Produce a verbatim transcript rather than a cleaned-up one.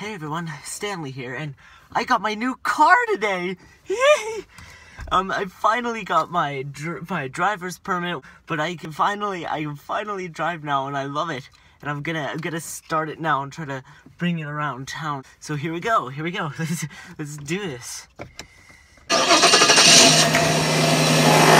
Hey everyone, Stanley here, and I got my new car today! Yay! Um, I finally got my dr my driver's permit, but I can finally, I can finally drive now, and I love it. And I'm gonna, I'm gonna start it now and try to bring it around town. So here we go, here we go. Let's, let's do this.